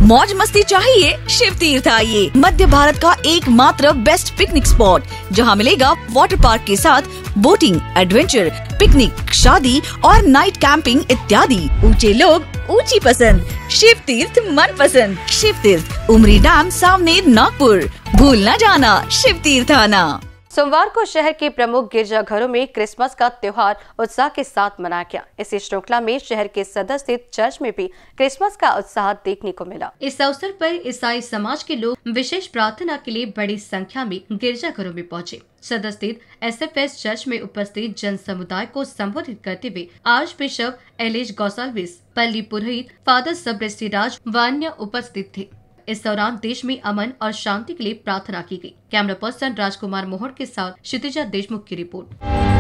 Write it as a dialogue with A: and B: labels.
A: मौज मस्ती चाहिए? शिव तीर्थ आइए। मध्य भारत का एकमात्र बेस्ट पिकनिक स्पॉट, जहां मिलेगा वाटर पार्क के साथ बोटिंग, एडवेंचर, पिकनिक, शादी और नाइट कैंपिंग इत्यादि। ऊंचे लोग, ऊंची पसंद, शिव तीर्थ मन पसंद। शिव तीर्थ, उमरी डैम सामने, नागपुर। भूल न जाना, शिव तीर्थ आना।
B: सोमवार को शहर के प्रमुख गिरजाघरों में क्रिसमस का त्योहार उत्साह के साथ मनाया गया। इसी श्रृंखला में शहर के सदर स्थित चर्च में भी क्रिसमस का उत्साह देखने को मिला।
C: इस अवसर पर ईसाई समाज के लोग विशेष प्रार्थना के लिए बड़ी संख्या में गिरजाघरों में पहुंचे। सदर स्थित एसएफएस चर्च में उपस्थित जन समुदाय को संबोधित करते हुए आर्च बिशप एलिज गोसाल्विस, पल्ली पुरोहित फादर सबरेस्टी राज व अन्य उपस्थित थे। इस दौरान देश में अमन और शांति के लिए प्रार्थना की गई। कैमरा पर्सन राजकुमार मोहर के साथ क्षितिजा देशमुख की रिपोर्ट।